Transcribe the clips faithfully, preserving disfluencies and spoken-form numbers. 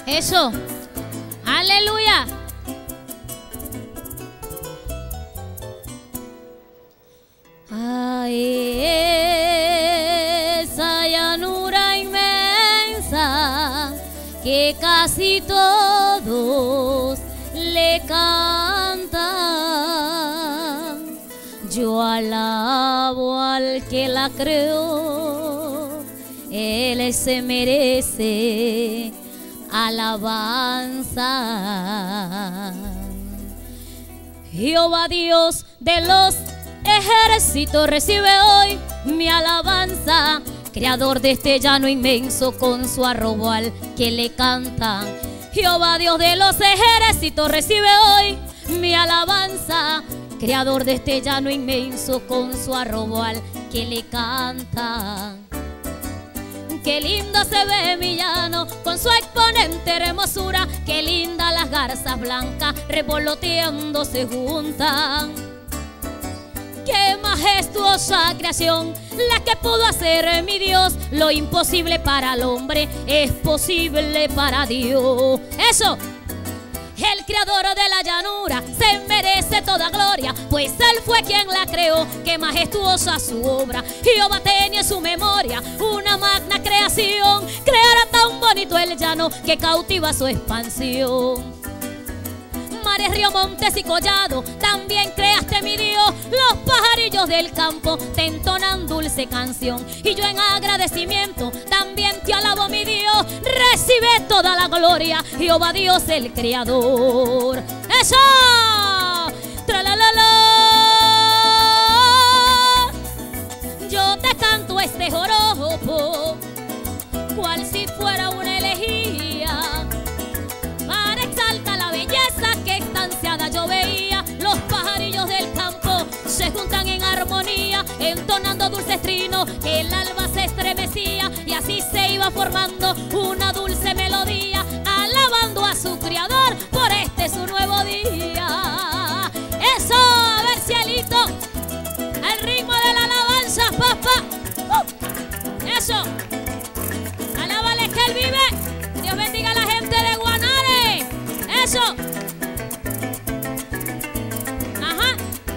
Eso. Aleluya. A esa llanura inmensa que casi todos le cantan, yo alabo al que la creó, Él se merece alabanza. Jehová Dios de los ejércitos recibe hoy mi alabanza, creador de este llano inmenso con su arrobo al que le cantan. Jehová Dios de los ejércitos recibe hoy mi alabanza, creador de este llano inmenso con su arrobo al que le cantan. Qué lindo se ve mi llano con su exponente hermosura, qué linda las garzas blancas revoloteando se juntan. Qué majestuosa creación la que pudo hacer mi Dios, lo imposible para el hombre es posible para Dios. Eso. El creador de la llanura se merece toda gloria, pues Él fue quien la creó, qué majestuosa su obra. Jehová tenía en su memoria una magna creación, creara tan bonito el llano que cautiva su expansión. Mares, río, montes y collado, también creaste mi Dios, los pajarillos del campo te entonan dulce canción. Y yo en agradecimiento también te alabo mi Dios, recibe toda la gloria, Jehová Dios el creador. ¡Eso! ¡Tralalala! Yo te canto este joropo, cual si fuera una elegía, para exaltar la belleza que estanciada yo veía. Los pajarillos del campo se juntan en armonía, entonando dulces trinos, el alba se estremecía y así se iba formando una dulce melodía, alabando a su creador por este su nuevo día. Eso, a ver cielito, al ritmo de la alabanza, papá. Uh, eso, alábale que Él vive. Dios bendiga a la gente de Guanare. Eso. Ajá.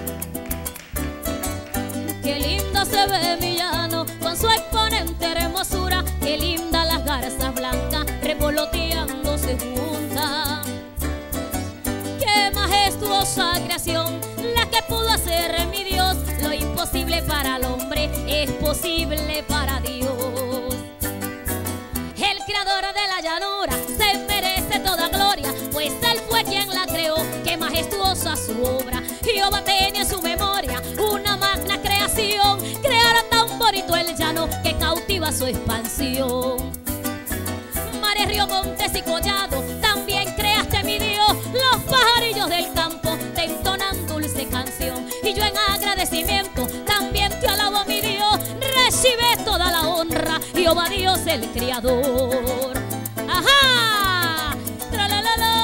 Qué lindo se ve mi llano con su exponente hermosura, qué linda las garzas blancas revoloteando se juntan. Qué majestuosa creación la que pudo hacer mi Dios, lo imposible para el hombre es posible para Dios. El creador de la llanura se merece toda gloria, pues Él fue quien la creó, qué majestuosa su obra. Jehová tenía en su memoria una magna creación, creara tan bonito el llano que cautiva su expansión. Mares, río, montes y collado, también creaste mi Dios, los pajarillos del campo te entonan dulce canción. Y yo en agradecimiento también te alabo mi Dios, recibe toda la honra, Jehová Dios el creador. ¡Ajá! ¡Tralalala!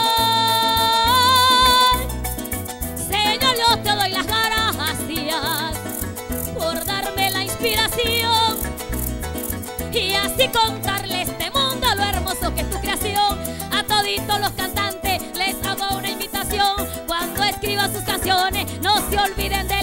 Señor, yo te doy las gracias por darme la inspiración y así contarle este mundo lo hermoso que es tu creación. A toditos los cantantes les hago una invitación, cuando escriban sus canciones no se olviden de